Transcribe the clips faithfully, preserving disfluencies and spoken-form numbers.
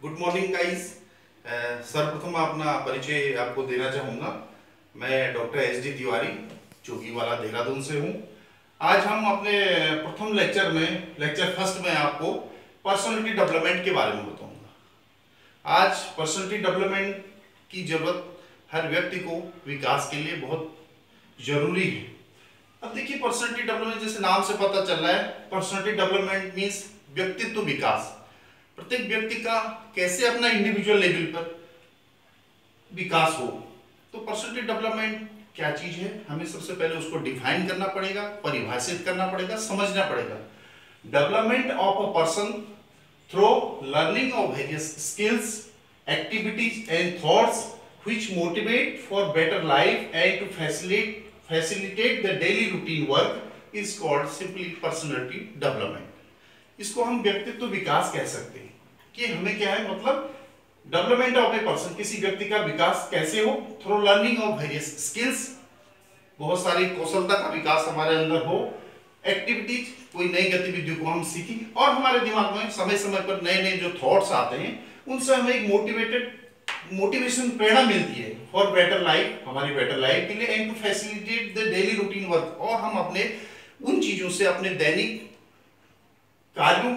Good morning guys. सर्वप्रथम अपना परिचय आपको देना चाहूँगा। मैं doctor S D Tiwari Chowkiwala Dehradun से हूँ। आज हम अपने प्रथम लेक्चर में लेक्चर फर्स्ट में आपको पर्सनालिटी डेवलपमेंट के बारे में बताऊँगा। आज पर्सनालिटी डेवलपमेंट की ज़रूरत हर व्यक्ति को विकास के लिए बहुत ज़रूरी है। अब देखिए, पर्सनालिटी डेवलपमेंट जैसे नाम से पता चल रहा है, पर्सनालिटी डेवलपमेंट मीन्स व्यक्तित्व विकास। प्रत्येक व्यक्ति का कैसे अपना इंडिविजुअल लेवल पर विकास हो। तो पर्सनालिटी डेवलपमेंट क्या चीज है, हमें सबसे पहले उसको डिफाइन करना पड़ेगा, परिभाषित करना पड़ेगा, समझना पड़ेगा। Development of a person through learning of various skills, activities and thoughts which motivate for better life and to facilitate facilitate the daily routine work is called simply personality development. इसको हम व्यक्तित्व विकास कह सकते हैं कि हमें क्या है, मतलब डेवलपमेंट ऑफ ए पर्सन, किसी व्यक्ति का विकास कैसे हो, through learning of various skills, बहुत सारी कौशलता का विकास हमारे अंदर हो, एक्टिविटीज, कोई नई गतिविधियों को हम सीखें, और हमारे दिमाग में समय समय पर नए नए जो थॉट्स आते हैं उनसे हमें एक मोटिवेटेड मोटिवेशन प्रेरणा मिलती है फॉर बेटर लाइफ, हमारी बेटर लाइफ के लिए, and to facilitate the daily routine work, और हम अपने उन चीजों से अपने दैनिक कार्यों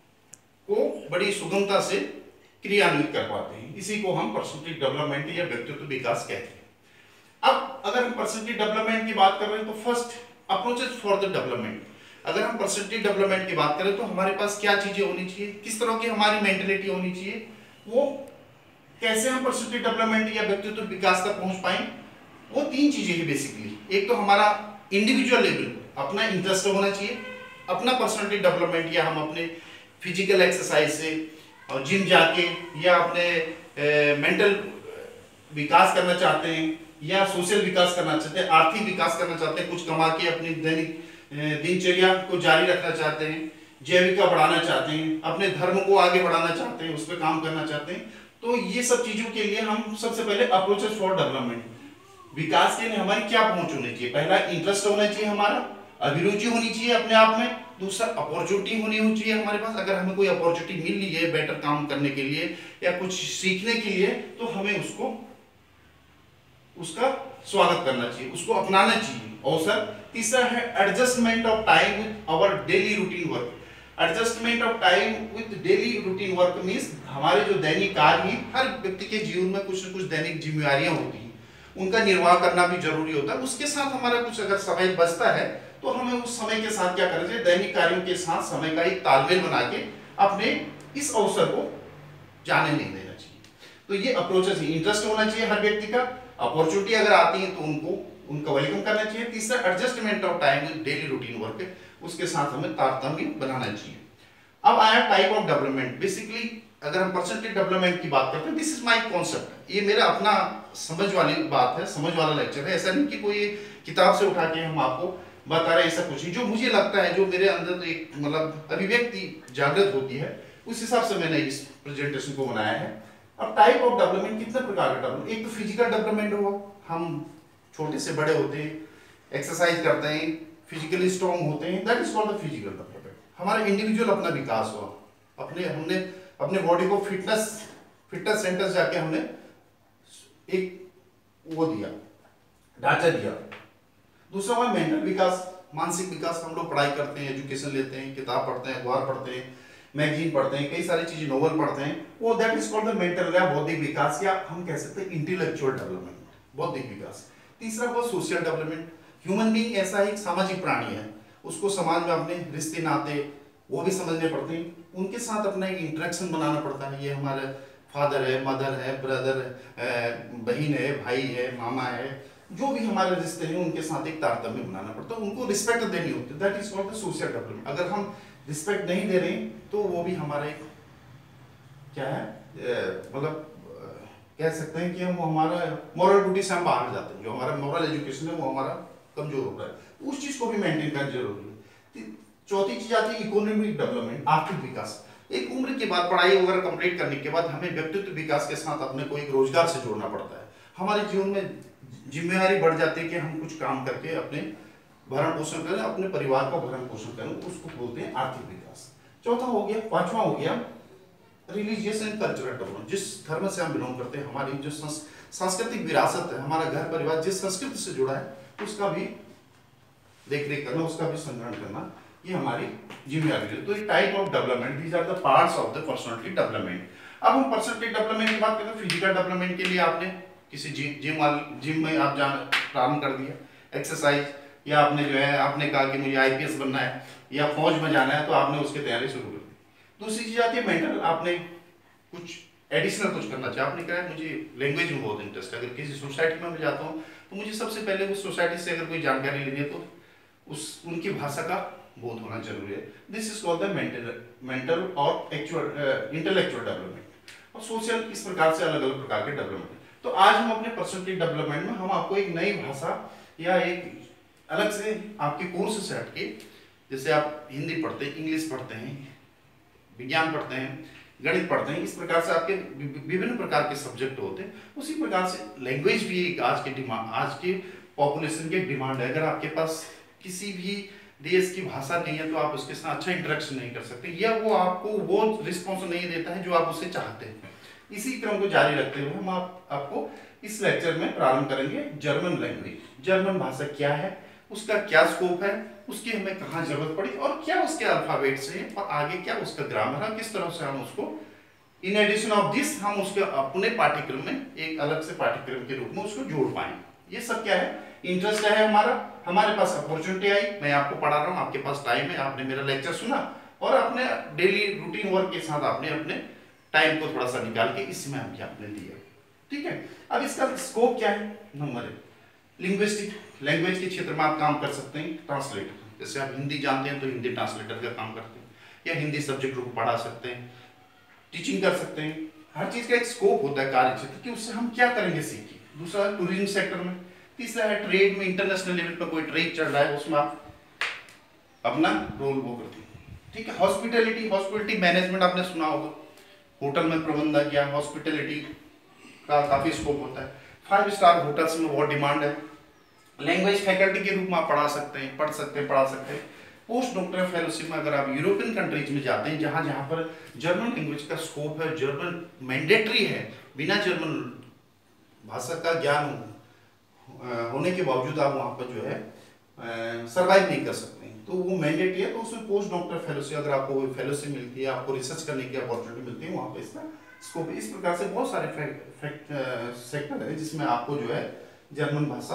को बड़ी सुगमता से क्रियान्वित कर पाते हैं। इसी को हम पर्सनालिटी डेवलपमेंट या व्यक्तित्व विकास कहते हैं। अब अगर हम पर्सनालिटी डेवलपमेंट की बात कर रहे हैं तो first approaches for the development. अगर हम पर्सनालिटी डेवलपमेंट की बात करें तो हमारे पास क्या चीजें होनी चाहिए, किस तरह की हमारी मेंटेलिटी होनी चाहिए, वो कैसे हम पर्सनालिटी डेवलपमेंट या व्यक्तित्व विकास तक पहुंच पाए, वो तीन चीजें हैं बेसिकली। एक तो हमारा इंडिविजुअल लेवल, अपना इंटरेस्ट होना चाहिए, अपना पर्सनालिटी डेवलपमेंट, या हम अपने फिजिकल एक्सरसाइज से और जिम जाके, या अपने मेंटल विकास करना चाहते हैं, या सोशल विकास करना चाहते हैं, आर्थिक विकास करना चाहते हैं, कुछ कमा के अपनी दैनिक दिनचर्या को जारी रखना चाहते हैं, जैविका बढ़ाना चाहते हैं, अपने धर्म को आगे बढ़ाना चाहते हैं, उस पर काम करना चाहते हैं, तो ये सब चीजों के लिए हम सबसे पहले अप्रोचेस फॉर डेवलपमेंट, विकास के लिए हमारी क्या पहुंच होनी चाहिए। पहला इंटरेस्ट होना चाहिए, हमारा अभिरुचि होनी चाहिए अपने आप में। दूसरा अपॉर्चुनिटी होनी चाहिए हमारे पास। अगर हमें कोई अपॉर्चुनिटी मिल रही है बेटर काम करने के लिए या कुछ सीखने के लिए, तो हमें उसको उसका स्वागत करना चाहिए, उसको अपनाना चाहिए अवसर। तीसरा है adjustment of time with our daily routine work. Adjustment of time with daily routine work means हमारे जो दैनिक कार्य हैं, हर व्यक्ति के जीवन में कुछ न कुछ दैनिक जिम्मेवारियां होती हैं, उनका निर्वाह करना भी जरूरी होता है। उसके साथ हमारा कुछ अगर समय बचता है तो हमें उस समय के साथ क्या करना चाहिए, दैनिक कार्यों के साथ समय का एक तालमेल बना के अपने इस अवसर को जाने नहीं देना चाहिए। तो ये अप्रोचेस है, इंटरेस्ट होना चाहिए हर व्यक्ति का, अपॉर्चुनिटी अगर आती है तो उनको उनका वेलकम करना चाहिए। तीसरा adjustment of time with daily routine work, उसके साथ हमें तारतम्य बनाना चाहिए। अब आया टाइप ऑफ डेवलपमेंट। बेसिकली अगर हम पर्सनालिटी डेवलपमेंट की बात करते हैं, दिस इज माय कॉन्सेप्ट, ये मेरा अपना समझ वाली बात है, समझ वाला लेक्चर है। ऐसा नहीं कि कोई किताब से उठा के हम आपको बता रहे, ऐसा कुछ नहीं। जो मुझे लगता है, जो मेरे अंदर एक मतलब अभिव्यक्ति जागृत होती है, उस हिसाब से मैंने इस प्रेजेंटेशन को बनाया है। अब टाइप ऑफ डेवलपमेंट, कितने प्रकार का डेवलपमेंट, एक तो फिजिकल डेवलपमेंट हुआ, हम छोटे से बड़े होते हैं, एक्सरसाइज करते हैं, फिजिकली स्ट्रॉन्ग होते हैं, that is called the physical development. हमारा इंडिविजुअल अपना विकास हुआ, अपने हमने अपने बॉडी को फिटनेस फिटनेस सेंटर जाके हमने एक वो दिया, ढांचा दिया। दूसरा हुआ मेंटल विकास, मानसिक विकास। हम लोग पढ़ाई करते हैं, एजुकेशन लेते हैं, किताब पढ़ते हैं, अखबार पढ़ते हैं, मैगजीन पढ़ते हैं, कई सारी चीजें, नोवेल पढ़ते हैं, वो that is called the mental या बौद्धिक विकास, या हम कह सकते हैं इंटेलेक्चुअल डेवलपमेंट, बौद्धिक विकास। तीसरा हुआ सोशल डेवलपमेंट। ह्यूमन बीइंग ऐसा एक सामाजिक प्राणी है, उसको समाज में अपने रिश्ते नाते वो भी समझने पड़ते हैं, उनके साथ अपना एक इंटरेक्शन बनाना पड़ता है। ये हमारे फादर है, मदर है, ब्रदर है, बहन है, भाई है, मामा है, जो भी हमारे रिश्ते हैं उनके साथ एक तारतम्य बनाना पड़ता है, उनको रिस्पेक्ट देनी होती है, that is called the social development. अगर हम रिस्पेक्ट नहीं दे रहे तो वो भी हमारा एक क्या है, मतलब कह सकते हैं कि हम हमारा मॉरल ड्यूटी से हम बाहर जाते हैं, जो हमारा मॉरल एजुकेशन है वो हमारा कमजोर हो रहा है, तो उस चीज को भी मेंटेन करना जरूरी है। चौथी चीज आती है इकोनॉमिक डेवलपमेंट, आर्थिक विकास। एक उम्र के बाद पढ़ाई वगैरह कंप्लीट करने के बाद हमें व्यक्तित्व विकास के साथ अपने को एक रोजगार से जोड़ना पड़ता है। हमारे जीवन में जिम्मेदारी बढ़ जाती है कि हम कुछ काम करके अपने भरण पोषण करें, अपने परिवार का भरण पोषण करें, उसको बोलते हैं आर्थिक विकास। चौथा हो गया, पांचवा हो गया रिलीजियस एंड कल्चरल डेवलपमेंट, जिस धर्म से हम बिलोंग करते हैं, हमारी जो सांस्कृतिक विरासत है, हमारा घर परिवार जिस संस्कृति से जुड़ा है उसका भी देख रेख करना, उसका भी संग्रहण करना, ये हमारी जिम्मेदारी है। तो ये type of development, these are the parts of the personality development. अब हम पर्सनालिटी डेवलपमेंट की बात करें, फिजिकल डेवलपमेंट के लिए आपने किसी जिम जिम जिम में आप जाना प्रारंभ कर दिया, एक्सरसाइज, या आपने जो है आपने कहा कि मुझे आईपीएस बनना है या फौज में जाना है, तो आपने उसकी तैयारी शुरू कर दी। दूसरी चीज आती है मेंटल, आपने कुछ एडिशनल कुछ करना चाहिए, आपने कहा मुझे लैंग्वेज में बहुत इंटरेस्ट है, अगर किसी सोसाइटी में मैं जाता हूँ तो मुझे सबसे पहले उस सोसाइटी से अगर कोई जानकारी लेनी है तो उस उनकी भाषा का बोध होना जरूरी है। This is called the mental mental और एक्चुअल इंटेलेक्चुअल डेवलपमेंट। और सोशल, इस प्रकार से अलग अलग प्रकार के डेवलपमेंट। तो आज हम अपने पर्सनालिटी डेवलपमेंट में हम आपको एक नई भाषा या एक अलग से आपके कोर्स से हटके, जैसे आप हिंदी पढ़ते हैं, इंग्लिश पढ़ते हैं, विज्ञान पढ़ते हैं, गणित पढ़ते हैं, इस प्रकार से आपके विभिन्न प्रकार के सब्जेक्ट होते हैं, उसी प्रकार से लैंग्वेज भी एक आज के डिमांड, आज के पॉपुलेशन की डिमांड है। अगर आपके पास किसी भी देश की भाषा नहीं है तो आप उसके साथ अच्छा इंटरेक्शन नहीं कर सकते, या वो आपको वो रिस्पॉन्स नहीं देता है जो आप उससे चाहते हैं। इसी क्रम को जारी रखते हुए हम आप, आपको इस लेक्चर में प्रारंभ करेंगे जर्मन लैंग्वेज। जर्मन भाषा क्या है, उसका क्या स्कोप है, उसकी हमें कहाँ जरूरत पड़ी, और क्या उसके अल्फाबेट्स हैं, और आगे क्या उसका ग्रामर है, किस तरह से हम उसको इन एडिशन ऑफ दिस हम उसके अपने पाठ्यक्रम में एक अलग से पाठ्यक्रम के रूप में उसको जोड़ पाएंगे। ये सब क्या है, इंटरेस्ट है हमारा, हमारे पास अपॉर्चुनिटी आई, मैं आपको पढ़ा रहा हूँ, आपके पास टाइम है, आपने मेरा लेक्चर सुना और अपने डेली रूटीन वर्क के साथ आपने अपने टाइम को थोड़ा सा निकाल के इसमें हमने आपने दिया। ठीक है, अब इसका स्कोप क्या है, नंबर एक, लिंग्विस्टिक, लैंग्वेज के क्षेत्र में आप काम कर सकते हैं ट्रांसलेटर, जैसे आप हिंदी जानते हैं तो हिंदी ट्रांसलेटर का काम करते हैं, या हिंदी सब्जेक्ट को पढ़ा सकते हैं, टीचिंग कर सकते हैं। हर चीज का एक स्कोप होता है कार्य क्षेत्र कि उससे हम क्या करेंगे सीखिए। दूसरा, टूरिज्म सेक्टर में। तीसरा है ट्रेड में, इंटरनेशनल लेवल पर कोई ट्रेड चल रहा है उसमें आप अपना रोल वो करते हैं। ठीक है, हॉस्पिटैलिटी, हॉस्पिटलिटी मैनेजमेंट आपने सुना होगा, होटल में प्रबंधक या हॉस्पिटैलिटी का काफी स्कोप होता है। फाइव स्टार होटल्स में बहुत डिमांड है। लैंग्वेज फैकल्टी के रूप में आप पढ़ा सकते हैं, पढ़ सकते हैं, पढ़ा सकते हैं। पोस्ट डॉक्टर फेलोशिप में अगर आप यूरोपियन कंट्रीज में जाते हैं जहां जहां पर जर्मन लैंग्वेज का स्कोप है, जर्मन मैंडेटरी है, बिना जर्मन भाषा का ज्ञान होने के बावजूद आप वहां पर जो है सरवाइव नहीं कर सकते हैं, तो वो मैंडेटरी है। तो उसमें पोस्ट डॉक्टर फेलोशिप, अगर आपको कोई फेलोशिप मिलती है, आपको रिसर्च करने की अपॉर्चुनिटी मिलती है, वहां पर इसका स्कोप। इस प्रकार से बहुत सारे फैक्ट, फैक्ट सेक्टर है जिसमें आपको जो है जर्मन भाषा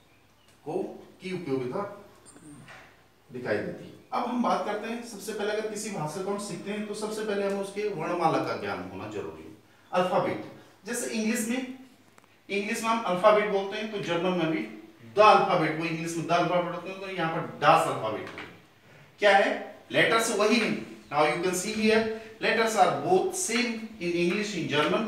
को की उपयोगिता दिखाई देती है। अब हम बात करते हैं, सबसे पहले अगर किसी भाषा को हम सीखते हैं तो सबसे पहले हमें उसके वर्णमाला का ज्ञान होना जरूरी है। अल्फाबेट, जैसे इंग्लिश में इंग्लिश में हम अल्फाबेट बोलते हैं, तो जर्मन में भी द अल्फाबेट, वो इंग्लिश में द अल्फाबेट होते हैं, तो यहाँ पर डास अल्फाबेट क्या है, लेटर्स वही है। Now you can see here letters are both same in English in German,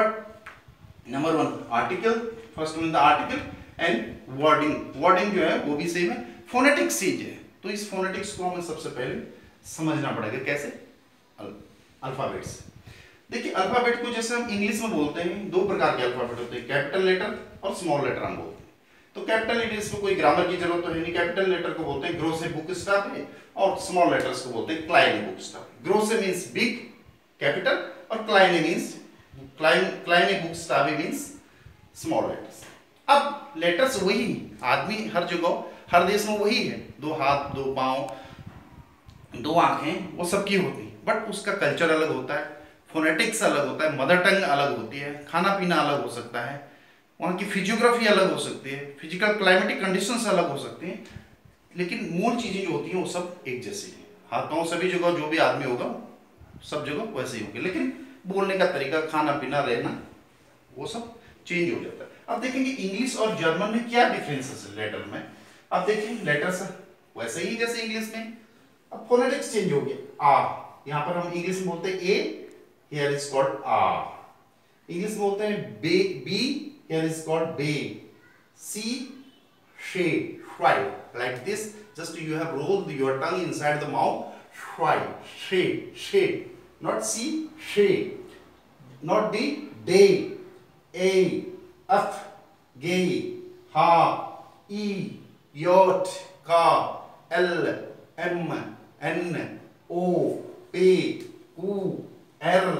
but number one article, first one the article and wording, wording जो है वो भी सेम है। फोनेटिक्स चीज है, तो इस फोनेटिक्स को हमें सबसे पहले समझना पड़ेगा। कैसे, अल्फाबेट्स। देखिए अल्फाबेट को जैसे हम इंग्लिश में बोलते हैं, दो प्रकार के अल्फाबेट होते हैं, कैपिटल लेटर और स्मॉल लेटर हम बोलते हैं। तो कैपिटल लेटर, इसमें कोई ग्रामर की जरूरत तो है नहीं, कैपिटल लेटर को बोलते हैं ग्रोसे बुक स्टॉप है, और स्मॉल लेटर्स को बोलते हैं क्लाइने बुक स्टॉप। ग्रोसे मींस बिग कैपिटल और क्लाइने मींस क्लाइन क्लाइने बुक स्टॉप मींस स्मॉल लेटर्स। अब लेटर्स वही, आदमी हर जगह हर देश में वही है, दो हाथ, दो पांव, दो आंखें, वो सबकी होती है, बट उसका कल्चर अलग होता है, फोनेटिक्स अलग होता है, मदर टंग अलग होती है, खाना पीना अलग हो सकता है, वहाँ की फिजियोग्राफी अलग हो सकती है, फिजिकल क्लाइमेटिक कंडीशंस अलग हो सकती हैं, लेकिन मूल चीजें जो होती हैं वो सब एक जैसी हैं। हाथ पांव सभी जगह जो भी आदमी होगा सब जगह वैसे ही होंगे, लेकिन बोलने का तरीका, खाना पीना, रहना, वो सब चेंज हो जाता है। अब देखेंगे इंग्लिश और जर्मन में क्या डिफरेंसेस है लेटर में। अब देखिए लेटर्स वैसे ही जैसे इंग्लिश में, अब फोनेटिक्स चेंज हो गया। आ, यहाँ पर हम इंग्लिश में बोलते हैं ए, हियर इज कॉल्ड आ। इंग्लिश में बोलते हैं बे, बी, हियर इज कॉल्ड बे। सी, शे, श्वाई, like this, just you have rolled your tongue inside the mouth, श्वाई, शे, शे, नॉट सी, शे, नॉट डी, डे, ए, अफ, गे, हा, ई, योट, का, एल, एम, एन, ओ, पे, कू, एर,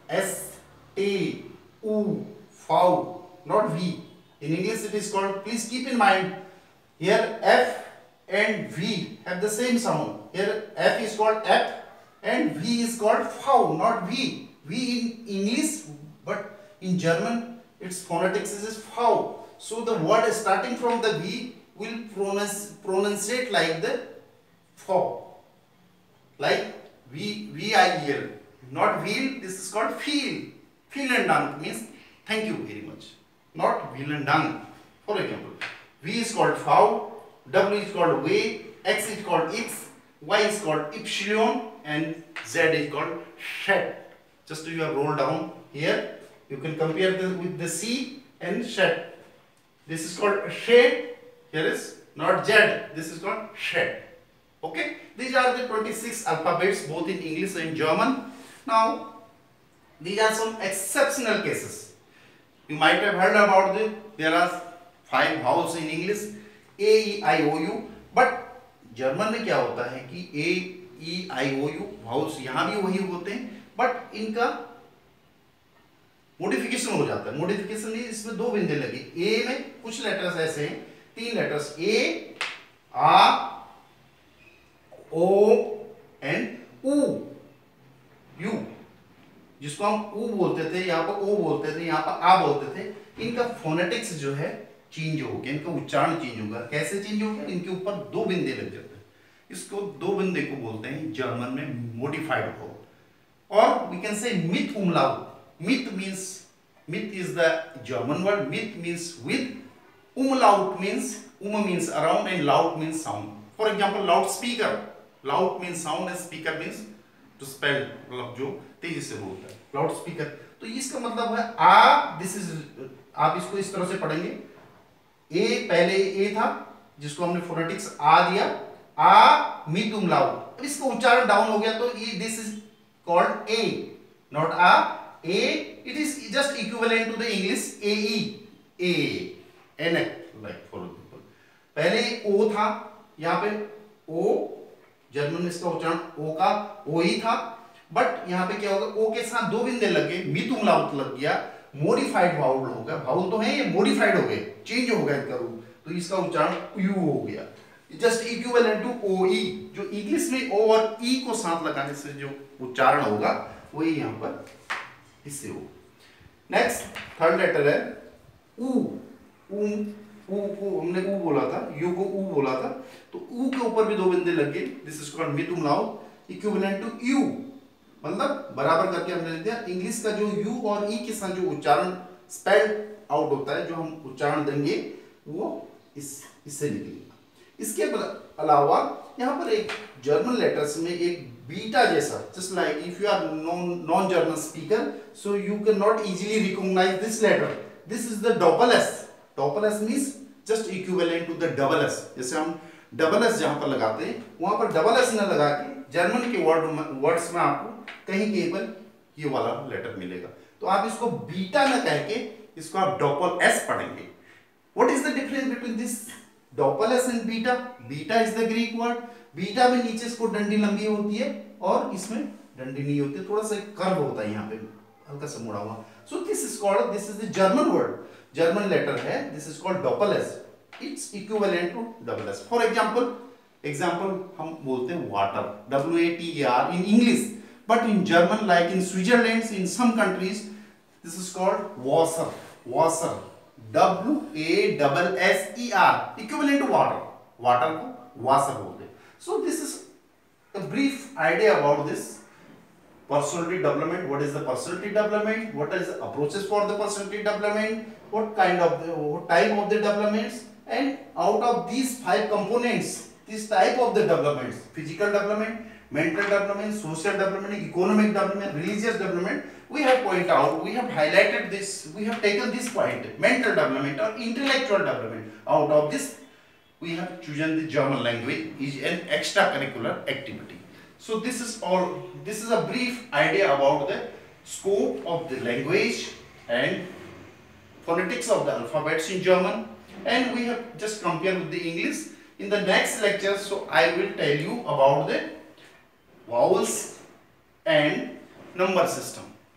S, T, U, V, not V. In English it is called, please keep in mind, here F and V have the same sound. Here F is called F and V is called V, not V. V in English, but in German its phonetics is V. So the word starting from the V will pronounce pronunciate like the V, like V V I E L, not wheel. This is called feel. Vielen Dank means thank you very much, not vielen Dank. For example, V is called V, W is called W, X is called X, Y is called Epsilon, and Z is called shed. Just you have rolled down here, you can compare this with the C and shed. This is called shed. Here is not Z. This is called shed. Okay. These are the twenty-six alphabets both in English and German. Now, these are some exceptional cases. You might have heard about it. There are five vowels in English, A, E, I, O, U. But German में क्या होता है कि A, E, I, O, U vowels यहाँ भी वही होते हैं, बट इनका मॉडिफिकेशन हो जाता है. मॉडिफिकेशन नहीं, इसमें दो बिंदे लगे. ए में कुछ लेटर्स ऐसे हैं, तीन लेटर्स ए, आ, ओ एंड ऊ, यू, जिसको हम ऊ बोलते थे, यहाँ पर ओ बोलते थे, यहाँ पर आ बोलते थे. इनका फोनेटिक्स जो है चेंज हो गया, इनका उच्चारण चेंज होगा. कैसे चेंज हो गया? इनके ऊपर दो बिंदे लग जाते हैं. इसको दो बिंदे को बोलते हैं जर्मन में मॉडिफाइड हो, और वी कैन से मिथ उमलाउट. Myth means, myth is the German word. Myth means with. Umlaut means, um means around and laut means sound. For example, loudspeaker. Laut means sound and speaker means to spell, मतलब जो तेजी से बोलता है. Loudspeaker. तो इसका मतलब है आ. This is, आप इसको इस तरह से पढ़ेंगे. ए पहले ए था, जिसको हमने फोनेटिक्स आ दिया. आ मिथ उमलाउट. अब इसका उच्चारण डाउन हो गया, तो ये this is called A, not आ. A, it is just equivalent to the English A E, A, N, like for example. पहले O था, यहाँ पे O, जर्मन में इसका उच्चारण O का O ही था, बट यहाँ पे क्या होगा? O के साथ दो बिंदे लगे, मिथ उमलाउट लग गया, मॉडिफाइड वाउल होगा. वाउल तो है, ये मॉडिफाइड हो गए, चेंज हो गया इनका रूप, तो इसका उच्चारण U हो गया. Just equivalent to O E. जो इंग्लिश में O और E को साथ लगाने से जो उच्चारण होगा, वही यहाँ पर इससे हो. नेक्स्ट थर्ड लेटर है ऊ. ऊ ऊ को हमने ऊ बोला था, यू को ऊ बोला था, तो ऊ के ऊपर भी दो बिंदे लगे. दिस इज कॉल्ड मिथ उमलाउट, इक्विवेलेंट टू यू, मतलब बराबर करके हमने लिख दिया. इंग्लिश का जो यू और ई के साथ जो उच्चारण स्पेल आउट होता है, जो हम उच्चारण देंगे, वो इस इससे निकलेगा. इसके अलावा यहाँ पर एक जर्मन लेटर्स में एक बीटा जैसा, just like if you are non non German speaker, so you cannot easily recognize this letter. This is the double S. Double S means just equivalent to the double S. जैसे हम double S जहाँ पर लगाते हैं, वहाँ पर double S न लगा के जर्मन के वर्ड वर्ड्स में आपको कहीं केवल ये वाला लेटर मिलेगा. तो आप इसको बीटा न कह के इसको आप double S पढ़ेंगे. What is the difference between this double S and beta? Beta is the Greek word. Beta में नीचे इसको डंडी लंबी होती है और इसमें डंडी नहीं होती, थोड़ा सा कर्व होता है यहाँ पे, हल्का सा मुड़ा हुआ. So this is called, this is the German word, German letter है. This is called double S. It's equivalent to double S. For example, example हम बोलते हैं water, W A T A R in English, but in German like in Switzerland, in some countries this is called water. Water, W A double S E R, equivalent to water. Water को water बोलते हैं. So this is a brief idea about this personality development. What is the personality development? What is the approaches for the personality development? What kind of the, what type of the developments? And out of these five components, this type of the developments: physical development, mental development, social development, economic development, religious development. We have pointed out, we have highlighted this, we have taken this point: mental development or intellectual development. Out of this, we have chosen the German language is an extracurricular activity. So this is all, this is a brief idea about the scope of the language and phonetics of the alphabets in German, and we have just compared with the English. In the next lecture, so I will tell you about the vowels and number system.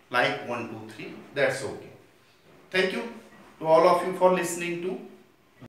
like one, two, three. That's okay. Thank you to all of you for listening to